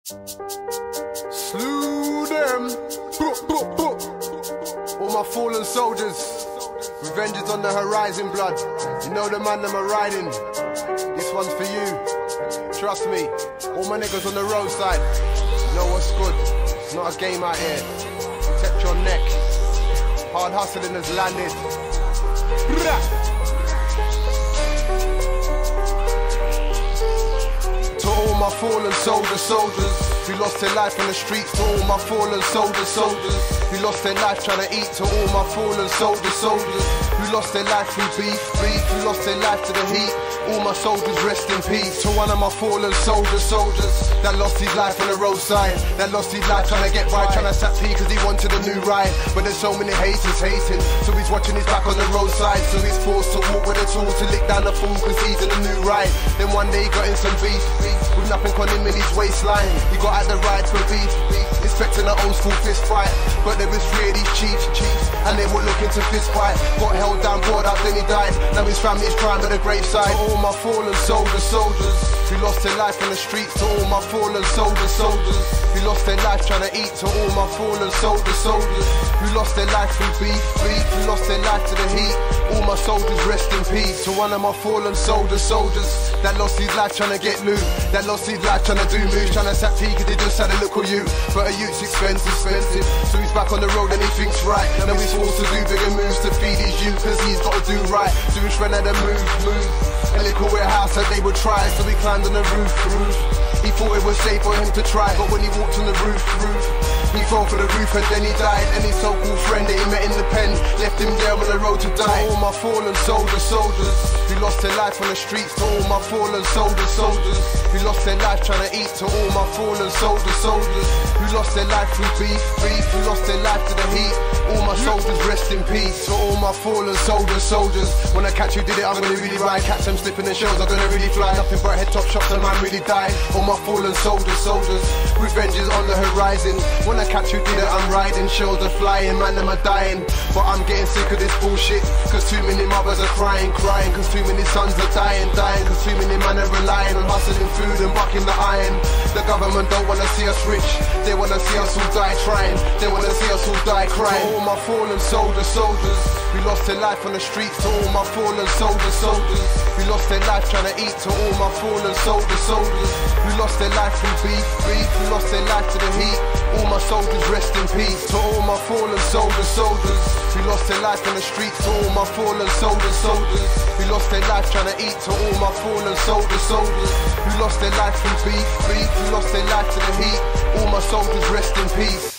Slew them. All my fallen soldiers. Revenge is on the horizon, blood. You know the man that I'm riding. This one's for you. Trust me. All my niggas on the roadside. You know what's good. It's not a game out here. Protect your neck. Hard hustling has landed. To all my fallen soldiers who lost their life on the streets. To all my fallen soldiers who lost their life trying to eat. To all my fallen soldiers who lost their life through beef, who lost their life to the heat. All my soldiers rest in peace. To one of my fallen soldiers that lost his life on the roadside, that lost his life trying to get by, trying to sap P cause he wanted a new ride. But there's so many haters hating, so he's watching his back on the roadside. So he's forced to walk with a tool to lick down the fool cause he's in a new ride. Then one day he got in some beef with nothing on him in his waistline. He got out the ride for beef, expecting an old school fist fight. But there was three of these chiefs, and they were looking to fist fight. Got held down, brought up, then he died. Now his family's crying at the graveside. To all my fallen soldiers who lost their life on the streets. To all my fallen soldiers who lost their life trying to eat. To all my fallen soldiers who lost their life through beef, who lost their life to the heat. All my soldiers rest in peace. To one of my fallen soldiers that lost his life trying to get loot, that lost his life trying to do moves, trying to sap P cause they just had a look at you. But a youth's expensive, so he's back on the road and he thinks right. Now he's forced to do bigger moves to feed his youth cause he's got to do right. So his friend had to move. A little warehouse that they would try, so he climbed on the roof. He thought it was safe for him to try, but when he walked on the roof, he fell for the roof and then he died. And his so-called friend that he met in the pen left him there on the road to die. To all my fallen soldiers who lost their life on the streets. To all my fallen soldiers who lost their life trying to eat. To all my fallen soldiers who lost their life through beef, who lost their life to the heat. All my soldiers rest in peace. To all my fallen soldiers, when I catch you did it, I'm gonna really ride. Catch them slipping the shells, I'm gonna really fly. Nothing but head top shots, the man really died. All my fallen soldiers, revenge is on the horizon. When I catch you did it, I'm riding. Shells are flying, man, them are dying. But I'm getting sick of this bullshit, cause too many mothers are crying. Cause too many sons are dying. Cause too many men are relying on hustling food and bucking the iron. The government don't wanna see us rich, they wanna see us all die trying. They wanna see us all die crying. To all my fallen soldiers who lost their life on the streets. To all my fallen soldiers who lost their life trying to eat. To all my fallen soldiers who lost their life through beef, who lost their life to the heat. All my soldiers rest in peace. To all my fallen soldiers who lost their life on the streets. To all my fallen soldiers who lost their life trying to eat. To all my fallen soldiers who lost their life through beef, who lost their life to the heat. All my soldiers rest in peace.